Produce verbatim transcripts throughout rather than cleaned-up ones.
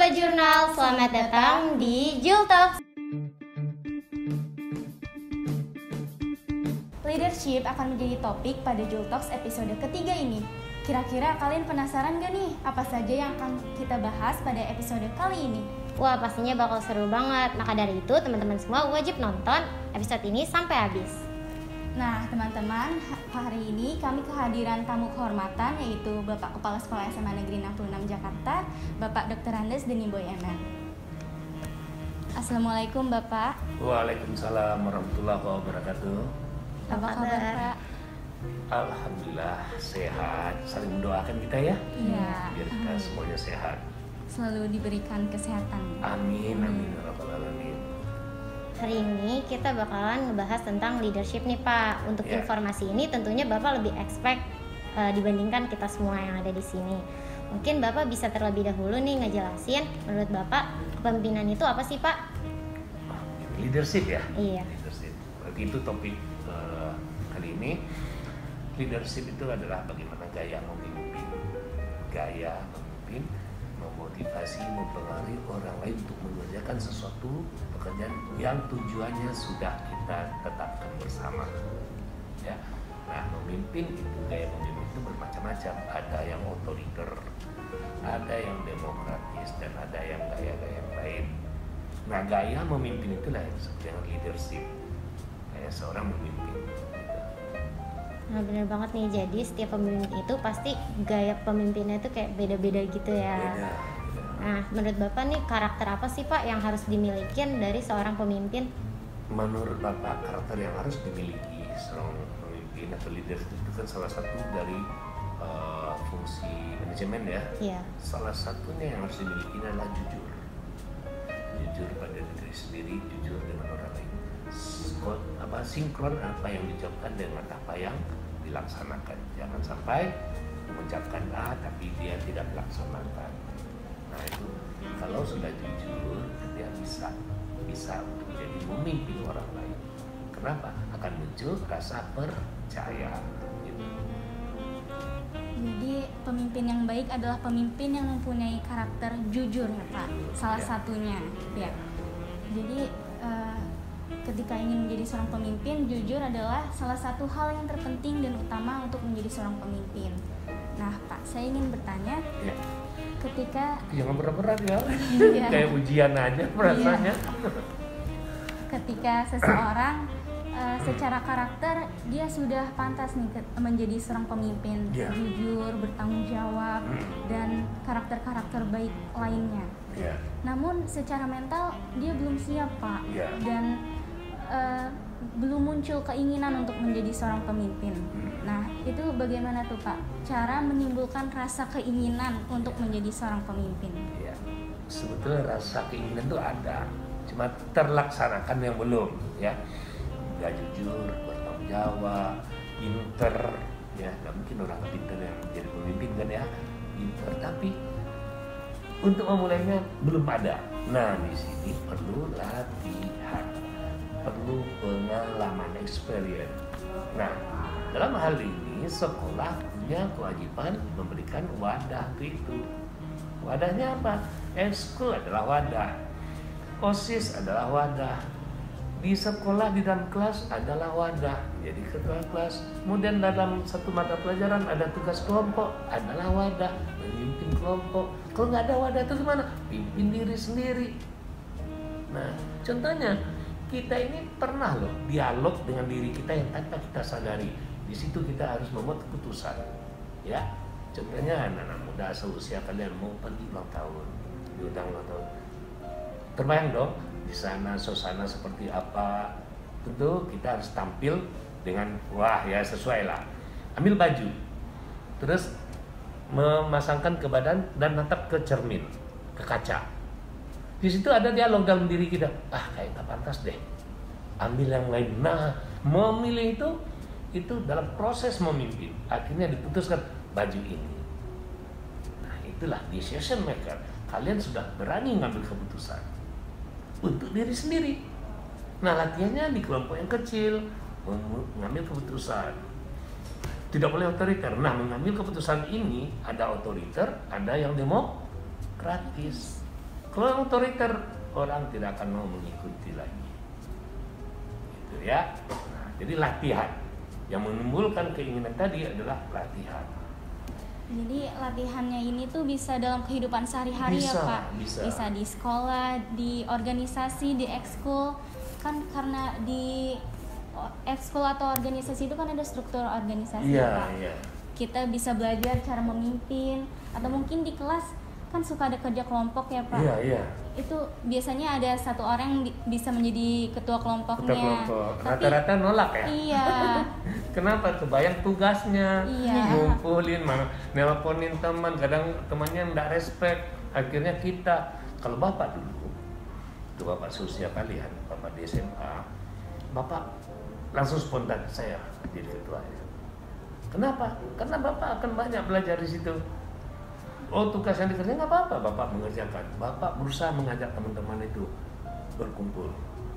Sobat Jurnal, selamat datang di Jul Talks. Leadership akan menjadi topik pada Jul Talks episode ketiga ini. Kira-kira kalian penasaran gak nih apa saja yang akan kita bahas pada episode kali ini? Wah, pastinya bakal seru banget. Maka dari itu teman-teman semua wajib nonton episode ini sampai habis. Nah teman-teman, hari ini kami kehadiran tamu kehormatan yaitu Bapak Kepala Sekolah S M A Negeri enam puluh enam Jakarta, Bapak Doktor Andes Deniboy M M. Assalamualaikum Bapak. Waalaikumsalam warahmatullahi wabarakatuh. Apa kabar Pak? Alhamdulillah sehat. Saling mendoakan kita ya. Iya. Biar kita semuanya sehat. Selalu diberikan kesehatan. Amin amin ya rabbal alamin. Hari ini kita bakalan ngebahas tentang leadership nih Pak. Untuk Yeah. informasi ini tentunya Bapak lebih expect uh, dibandingkan kita semua yang ada di sini. Mungkin Bapak bisa terlebih dahulu nih ngejelasin menurut Bapak kepemimpinan itu apa sih Pak? Leadership ya. Iya. Leadership. Begitu topik uh, kali ini. Leadership itu adalah bagaimana gaya memimpin, gaya memimpin, memotivasi, mempengaruhi orang lain untuk mengerjakan sesuatu pekerjaan yang tujuannya sudah kita tetapkan bersama. Ya, nah memimpin itu gaya memimpin itu bermacam-macam. Ada yang otoriter, ada yang demokratis, dan ada yang gaya-gaya yang lain. Nah gaya memimpin itulah yang disebut dengan leadership. Kayak seorang memimpin. Nah benar banget nih, jadi setiap pemimpin itu pasti gaya pemimpinnya itu kayak beda-beda gitu ya. Beda, beda. Nah menurut Bapak nih karakter apa sih Pak yang harus dimiliki dari seorang pemimpin? Menurut Bapak, karakter yang harus dimiliki seorang pemimpin atau leader itu kan salah satu dari uh, fungsi manajemen ya. Iya. Salah satunya yang harus dimiliki adalah jujur. Jujur pada diri sendiri, jujur dengan orang lain. Skot, apa sinkron apa yang diucapkan dengan apa yang dilaksanakan. Jangan sampai mengucapkan A tapi dia tidak melaksanakan. Nah itu kalau sudah jujur dia bisa bisa untuk menjadi memimpin orang lain. Kenapa? Akan muncul rasa percaya. Gitu. Jadi pemimpin yang baik adalah pemimpin yang mempunyai karakter jujur ya Pak. Salah Ya. satunya ya. Jadi uh, ketika ingin menjadi seorang pemimpin, jujur adalah salah satu hal yang terpenting dan utama untuk menjadi seorang pemimpin. Nah Pak, saya ingin bertanya, Ya. ketika Jangan berat-berat ya. Iya. Kayak ujian aja rasanya. ketika seseorang uh, secara karakter dia sudah pantas nih ke- menjadi seorang pemimpin, Iya. jujur, bertanggung jawab, Hmm. dan karakter-karakter baik lainnya. Ya. Namun secara mental dia belum siap Pak, Iya. dan uh, belum muncul keinginan untuk menjadi seorang pemimpin. Hmm. Nah itu bagaimana tuh Pak cara menimbulkan rasa keinginan untuk menjadi seorang pemimpin? Ya, sebetulnya rasa keinginan itu ada, cuma terlaksanakan yang belum, ya. Gak jujur, bertanggung jawab, pinter, ya. Gak mungkin orang pinter yang jadi pemimpin kan ya, pinter. Tapi untuk memulainya belum ada. Nah di sini perlu latihan, perlu pengalaman, experience. Nah dalam hal ini sekolah punya kewajiban memberikan wadah itu. Wadahnya apa? Ekskul adalah wadah, OSIS adalah wadah, di sekolah di dalam kelas adalah wadah, jadi ketua kelas. Kemudian dalam satu mata pelajaran ada tugas kelompok, adalah wadah, memimpin kelompok. Kalau nggak ada wadah itu gimana? Pimpin diri sendiri. Nah contohnya kita ini pernah loh dialog dengan diri kita yang tanpa kita sadari. Di situ kita harus membuat keputusan, ya. Contohnya anak-anak muda seusia kalian mau pergi ulang tahun, diundang ulang tahun. Terbayang dong di sana suasana seperti apa. Tentu kita harus tampil dengan wah ya sesuai lah. Ambil baju, terus memasangkan ke badan dan natap ke cermin, ke kaca. Di situ ada dialog dalam diri kita. Ah kayak nggak pantas deh. Ambil yang lain. Nah memilih itu itu dalam proses memimpin. Akhirnya diputuskan baju ini. Nah itulah decision maker. Kalian sudah berani ngambil keputusan untuk diri sendiri. Nah latihannya di kelompok yang kecil, mengambil keputusan. Tidak boleh otoriter. Nah mengambil keputusan ini ada otoriter, ada yang demokratis. Kalau yang otoriter, orang tidak akan mau mengikuti lagi. Gitu ya. Nah, jadi latihan. Yang menimbulkan keinginan tadi adalah latihan. Jadi latihannya ini tuh bisa dalam kehidupan sehari-hari ya Bisa, Pak? bisa. Bisa di sekolah, di organisasi, di ekskul. Kan karena di o- ekskul atau organisasi itu kan ada struktur organisasi Iya, ya Pak? iya. Kita bisa belajar cara memimpin. Atau mungkin di kelas kan suka ada kerja kelompok ya Pak? Iya, iya. Itu biasanya ada satu orang yang bi- bisa menjadi ketua kelompoknya. Ketua kelompok. Tapi Rata-rata nolak ya. iya, Kenapa? Kebayang tugasnya, Iya. ngumpulin, mana nelponin teman, kadang temannya nggak respect. Akhirnya kita, kalau bapak dulu, itu bapak seusia kalian, bapak di S M A, bapak langsung spontan saya jadi ketuanya. Kenapa? Karena bapak akan banyak belajar di situ. Oh, tugas yang dikerjakan nggak apa-apa, bapak mengerjakan. Bapak berusaha mengajak teman-teman itu berkumpul.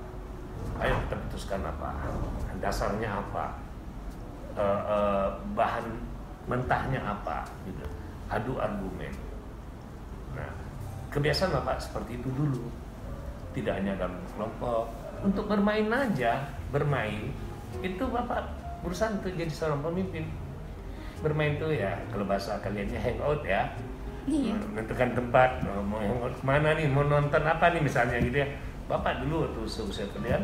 Ayo kita putuskan apa, dasarnya apa, e, e, bahan mentahnya apa, gitu. Adu argumen. Nah, kebiasaan bapak seperti itu dulu. Tidak hanya dalam kelompok, untuk bermain aja, bermain itu bapak berusaha untuk jadi seorang pemimpin. Bermain tuh ya, kalau bahasa kaliannya hangout ya. Iya. Menentukan tempat, mau mau hangout kemana nih, mau nonton apa nih misalnya gitu ya. Bapak dulu waktu seusia kalian,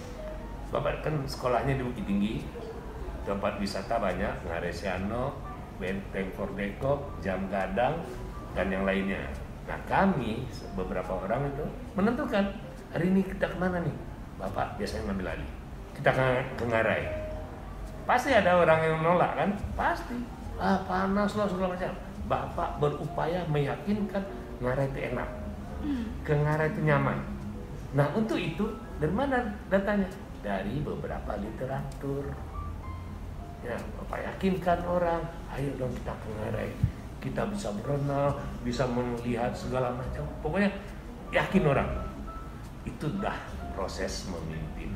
bapak kan sekolahnya di Bukit Tinggi, tempat wisata banyak, Ngaresiano, Benteng Fordeko, Jam Gadang, dan yang lainnya. Nah kami, beberapa orang itu menentukan, hari ini kita kemana nih? Bapak biasanya ngambil alih, kita ke, ke Ngarai. Pasti ada orang yang nolak kan? Pasti. Ah panas loh segala macam. Bapak berupaya meyakinkan Ngarai itu enak, ke Ngarai itu nyaman. Nah untuk itu dari mana datanya? Dari beberapa literatur. Ya, Bapak yakinkan orang, ayo dong kita ke Ngarai. Kita bisa berenang, bisa melihat segala macam. Pokoknya yakin orang. Itu dah proses memimpin.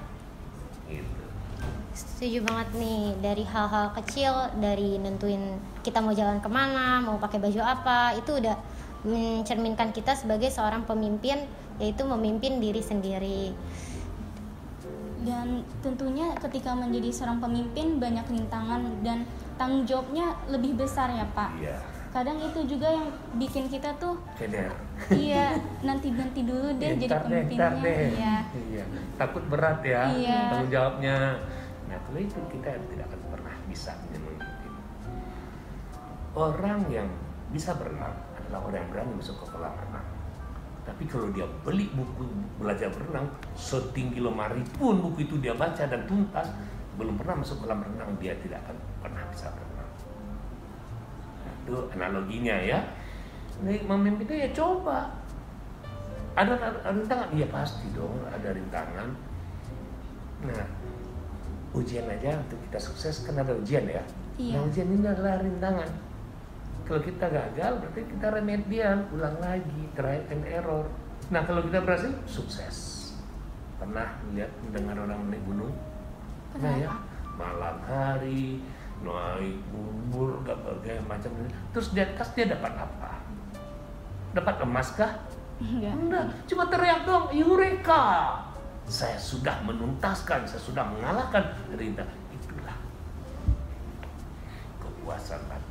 Gitu. Setuju banget nih, dari hal-hal kecil, dari nentuin kita mau jalan kemana, mau pakai baju apa, itu udah mencerminkan kita sebagai seorang pemimpin, yaitu memimpin diri sendiri. Dan tentunya ketika menjadi seorang pemimpin banyak rintangan dan tanggung jawabnya lebih besar ya Pak. Iya. Kadang itu juga yang bikin kita tuh Kayaknya. iya nanti-nanti dulu deh Ya, jadi ntar deh, pemimpinnya. ntar deh. Iya. Iya. Takut berat ya Iya. tanggung jawabnya. Nah kalau itu kita tidak akan pernah bisa memimpin. Orang yang bisa berenang adalah orang yang berani masuk ke kolam renang. Tapi kalau dia beli buku belajar berenang setinggi lemari pun buku itu dia baca dan tuntas, belum pernah masuk kolam renang, dia tidak akan pernah bisa berenang. Nah, itu analoginya ya. Nah, memimpin itu ya coba. Ada, ada rintangan? Iya pasti dong ada rintangan. Nah, ujian aja untuk kita sukses kan ada ujian ya. Iya. Nah, ujian ini adalah rintangan. Kalau kita gagal berarti kita remedial, ulang lagi, trial and error. Nah, kalau kita berhasil, sukses. Pernah lihat mendengar orang naik gunung? Nah ya, malam hari naik bubur, berbagai macam. Terus di atas dia dapat apa? Dapat emas kah? Enggak. Enggak, cuma teriak dong, Eureka! Saya sudah menuntaskan, saya sudah mengalahkan rintangan. Itulah kepuasan hati.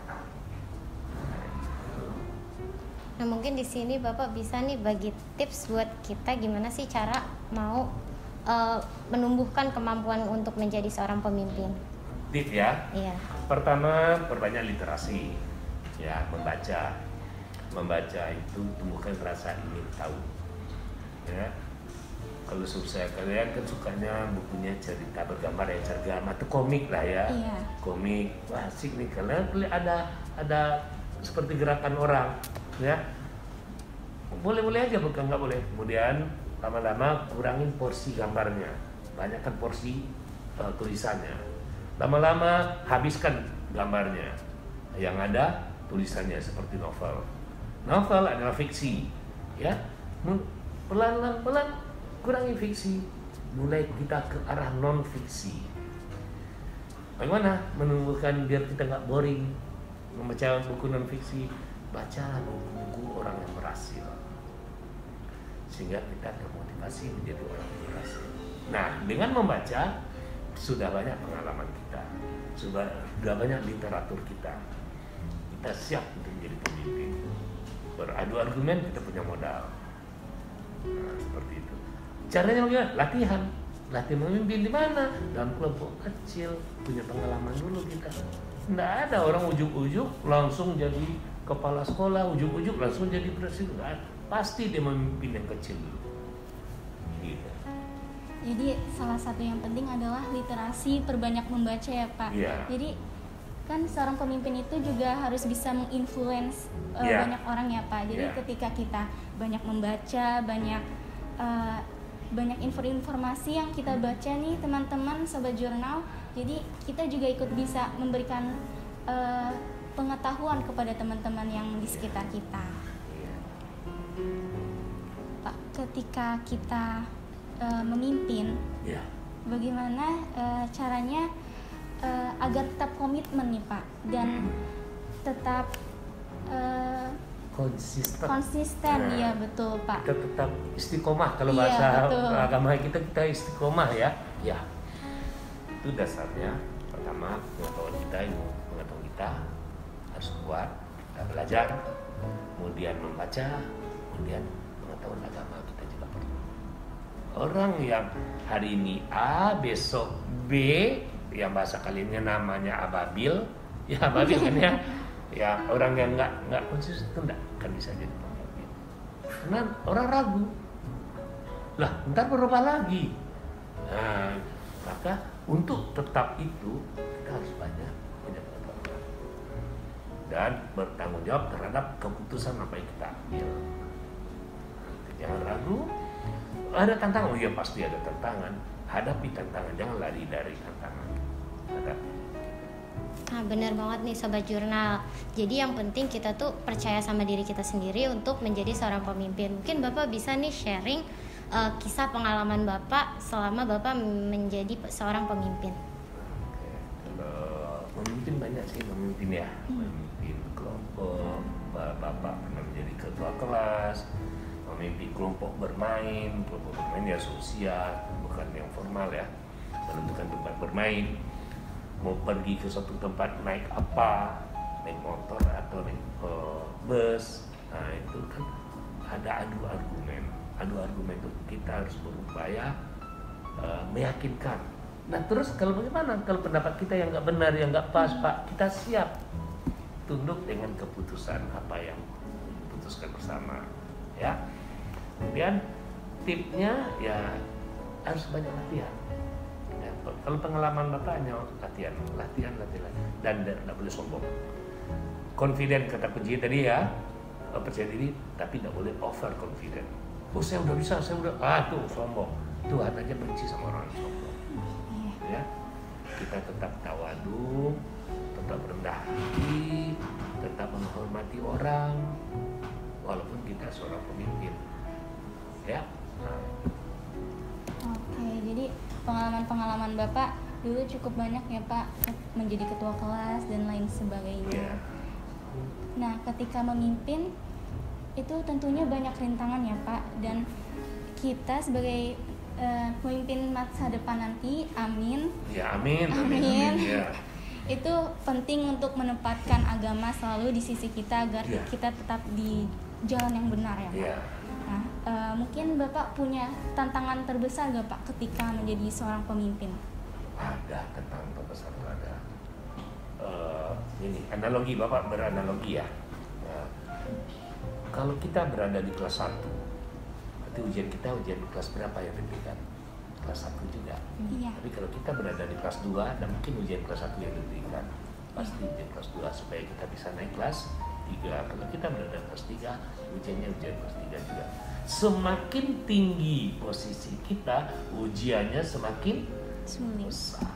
Nah mungkin di sini Bapak bisa nih bagi tips buat kita gimana sih cara mau uh, menumbuhkan kemampuan untuk menjadi seorang pemimpin. Tip ya. Iya. Pertama, perbanyak literasi. Ya, membaca. Membaca itu tumbuhkan rasa ingin tahu. Ya. Kalau saya kalian kan sukanya bukunya cerita bergambar ya, cergam atau komik lah ya. Iya. Komik, wah asik nih kalian ada ada seperti gerakan orang, ya. Boleh-boleh aja bukan nggak boleh. Kemudian lama-lama kurangin porsi gambarnya, banyakkan porsi uh, tulisannya. Lama-lama habiskan gambarnya, yang ada tulisannya seperti novel. Novel adalah fiksi, ya. Pelan-pelan kurangi fiksi, mulai kita ke arah non fiksi. Bagaimana menumbuhkan biar kita nggak boring membaca buku non fiksi? Baca buku-buku orang yang berhasil. sehingga kita termotivasi menjadi orang literasi. Nah, dengan membaca sudah banyak pengalaman kita, sudah, sudah banyak literatur kita, kita siap untuk menjadi pemimpin. Beradu argumen kita punya modal. Nah, seperti itu. Caranya bagaimana? Latihan. Latihan memimpin di mana? Dalam kelompok kecil, punya pengalaman dulu kita. Nggak ada orang ujuk-ujuk langsung jadi kepala sekolah, ujuk-ujuk langsung jadi presiden. Nggak ada. Pasti dia memimpin yang kecil dulu. Gitu. Jadi salah satu yang penting adalah literasi, perbanyak membaca ya Pak. Yeah. Jadi kan seorang pemimpin itu juga harus bisa menginfluence uh, Yeah. banyak orang ya Pak. Jadi Yeah. ketika kita banyak membaca, banyak uh, banyak info-informasi yang kita baca nih teman-teman sobat jurnal, jadi kita juga ikut bisa memberikan uh, pengetahuan kepada teman-teman yang di sekitar kita. Yeah. Pak, ketika kita uh, memimpin, Yeah. bagaimana uh, caranya uh, agar tetap komitmen nih Pak dan tetap uh, Konsisten. konsisten, Nah, ya betul Pak. Kita tetap istiqomah, kalau Iya, bahasa betul. agama kita kita istiqomah ya. Ya. Itu dasarnya. Pertama, pengetahuan kita, ilmu pengetahuan kita harus kuat, kita belajar, kemudian membaca, kemudian pengetahuan agama kita juga perlu. Orang yang hari ini A, besok B, yang bahasa kalinya namanya ababil, ya ababil kan ya. Ya, orang yang nggak nggak konsisten itu nggak akan bisa jadi pemimpin. Karena orang ragu. Lah, ntar berubah lagi. Nah, maka untuk tetap itu kita harus banyak punya pengetahuan dan bertanggung jawab terhadap keputusan apa yang kita ambil. Jangan ragu. Ada tantangan, oh iya pasti ada tantangan. Hadapi tantangan, jangan lari dari tantangan. Hadapi. Nah, benar banget nih sobat jurnal. Jadi yang penting kita tuh percaya sama diri kita sendiri untuk menjadi seorang pemimpin. Mungkin Bapak bisa nih sharing uh, kisah pengalaman Bapak selama Bapak menjadi seorang pemimpin. Oke. Kalau memimpin banyak sih memimpin ya, memimpin kelompok. Bapak pernah menjadi ketua kelas, memimpin kelompok bermain, kelompok bermain ya sosial, bukan yang formal ya, menentukan tempat bermain. Mau pergi ke suatu tempat naik apa, naik motor atau naik uh, bus, nah itu kan ada adu argumen. Adu argumen itu kita harus berupaya uh, meyakinkan. Nah terus kalau bagaimana? Kalau pendapat kita yang nggak benar, yang nggak pas, Pak, kita siap tunduk dengan keputusan apa yang diputuskan bersama, ya. Kemudian tipnya ya harus banyak latihan. Kalau pengalaman Bapak hanya latihan, latihan, latihan, dan tidak boleh sombong. Confident kata kunci tadi ya, percaya diri, tapi tidak boleh over confident. Oh saya udah bisa, saya udah, ah tuh sombong. Tuhan aja benci sama orang yang sombong. Ya, kita tetap tawadu, tetap rendah hati, tetap menghormati orang, walaupun kita seorang pemimpin. Ya. Nah. Oke, jadi pengalaman-pengalaman Bapak dulu cukup banyak ya Pak, menjadi ketua kelas dan lain sebagainya. Yeah. Nah, ketika memimpin itu tentunya banyak rintangan ya Pak, dan kita sebagai uh, pemimpin masa depan nanti, amin. Ya amin, amin, Amin. amin, ya. Itu penting untuk menempatkan agama selalu di sisi kita agar Yeah. kita tetap di jalan yang benar ya Pak. Yeah. Nah, uh, mungkin Bapak punya tantangan terbesar gak Pak ketika menjadi seorang pemimpin? Ada tentang terbesar itu ada. Uh, ini analogi, Bapak beranalogi ya. Nah, kalau kita berada di kelas satu, berarti ujian kita ujian kelas berapa yang diberikan? Kelas satu juga. Iya. Tapi kalau kita berada di kelas dua, dan mungkin ujian kelas satu yang diberikan, pasti ujian kelas dua supaya kita bisa naik kelas tiga. Kalau kita berada di kelas tiga, ujiannya ujian kelas tiga juga. Semakin tinggi posisi kita, ujiannya semakin Sulit. besar.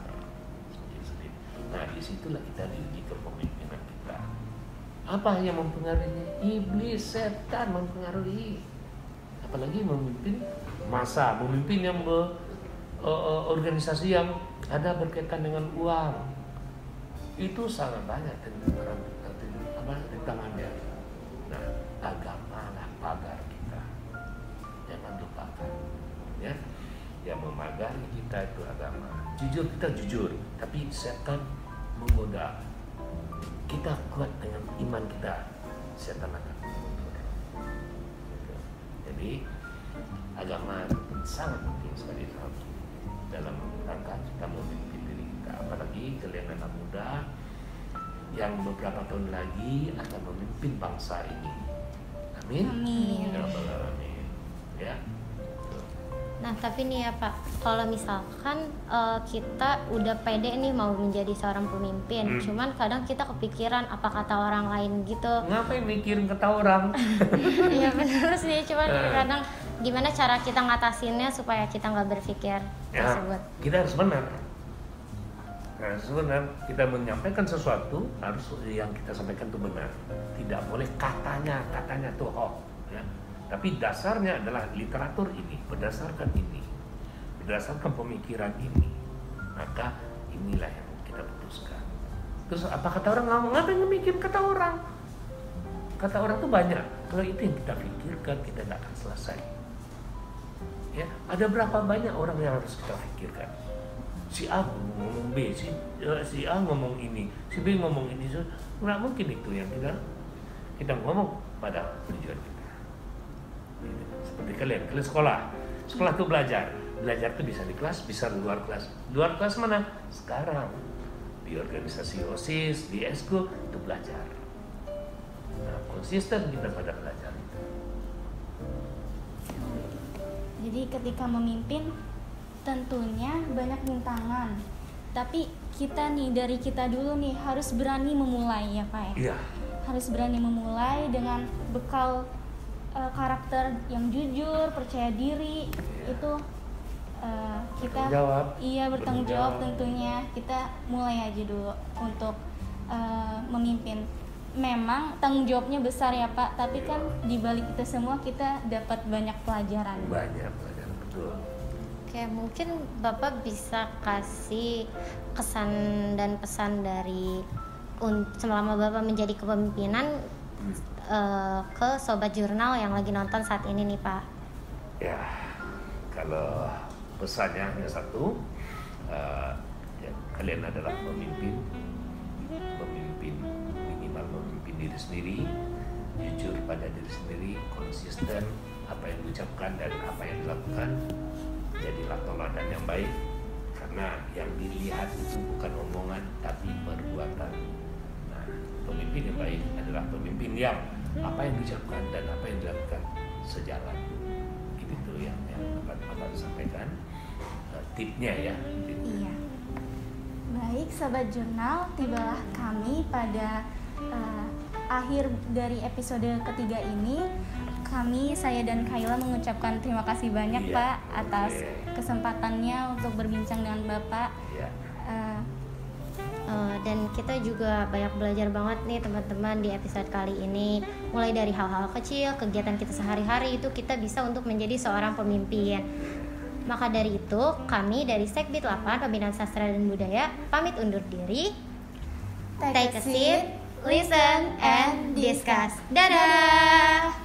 Nah, disitulah kita diuji kepemimpinan kita. Apa yang mempengaruhinya? Iblis, setan mempengaruhi. Apalagi memimpin massa, memimpin yang be, uh, organisasi yang ada berkaitan dengan uang. Itu sangat banyak tantangan apa rintangannya. Nah, agama lah pagar kita. Jangan kita itu agama. Jujur kita jujur, tapi setan menggoda. Kita kuat dengan iman kita, setan akan mundur. Jadi agama sangat penting sekali dalam rangka kita memimpin diri kita. Apalagi kalian anak muda yang beberapa tahun lagi akan memimpin bangsa ini. Amin. Amin. Ya Rabbal Alamin. Ya. Nah tapi nih ya Pak, kalau misalkan uh, kita udah pede nih mau menjadi seorang pemimpin, hmm. cuman kadang kita kepikiran apa kata orang lain gitu. Ngapain mikirin kata orang? Iya benar sih, cuman kadang gimana cara kita ngatasinnya supaya kita nggak berpikir ya, tersebut. Kita harus benar. Nah, sebenarnya kita menyampaikan sesuatu harus yang kita sampaikan itu benar. Tidak boleh katanya, katanya tuh hoax. Ya. Tapi dasarnya adalah literatur ini, berdasarkan ini, berdasarkan pemikiran ini, maka inilah yang kita putuskan. Terus apa kata orang? Nggak ngapain mikir kata orang? Kata orang tuh banyak. Kalau itu yang kita pikirkan, kita nggak akan selesai. Ya, ada berapa banyak orang yang harus kita pikirkan? Si A ngomong B, si, si A ngomong ini, si B ngomong ini, nggak mungkin itu yang kita kita ngomong pada tujuan kita. Seperti kalian, kalian sekolah, sekolah tuh belajar, belajar tuh bisa di kelas, bisa di luar kelas. Luar kelas mana? Sekarang di organisasi OSIS, di Eskul itu belajar. Nah, konsisten kita pada belajar itu. Jadi ketika memimpin tentunya banyak rintangan, tapi kita nih dari kita dulu nih harus berani memulai ya Pak ya. Iya. Harus berani memulai dengan bekal uh, karakter yang jujur, percaya diri, iya. Itu uh, kita jawab. Iya bertanggung jawab tentunya. Kita mulai aja dulu untuk uh, memimpin. Memang tanggung jawabnya besar ya Pak, tapi kan di balik itu semua kita dapat banyak pelajaran. Banyak pelajaran, betul. Oke, mungkin Bapak bisa kasih kesan dan pesan dari un, selama Bapak menjadi kepemimpinan hmm. uh, ke Sobat Jurnal yang lagi nonton saat ini nih Pak. Ya, kalau pesannya hanya satu, uh, ya, kalian adalah pemimpin, pemimpin minimal memimpin diri sendiri, jujur pada diri sendiri, konsisten apa yang diucapkan dan apa yang dilakukan. Jadilah teladan yang baik, karena yang dilihat itu bukan omongan tapi perbuatan. Nah, pemimpin yang baik adalah pemimpin yang apa yang diucapkan dan apa yang dilakukan sejalan. Itu yang yang dapat Bapak sampaikan uh, tipnya ya. Tipnya. Iya. Baik, Sobat Jurnal, tibalah kami pada uh, akhir dari episode ketiga ini. Kami, saya dan Kayla mengucapkan terima kasih banyak iya, Pak atas okay. kesempatannya untuk berbincang dengan Bapak. Iya. Uh, uh, dan kita juga banyak belajar banget nih teman-teman di episode kali ini. Mulai dari hal-hal kecil, kegiatan kita sehari-hari itu kita bisa untuk menjadi seorang pemimpin. Maka dari itu, kami dari Sekbid delapan Pembinaan Sastra dan Budaya pamit undur diri. Take a seat, listen, and discuss. Dadah!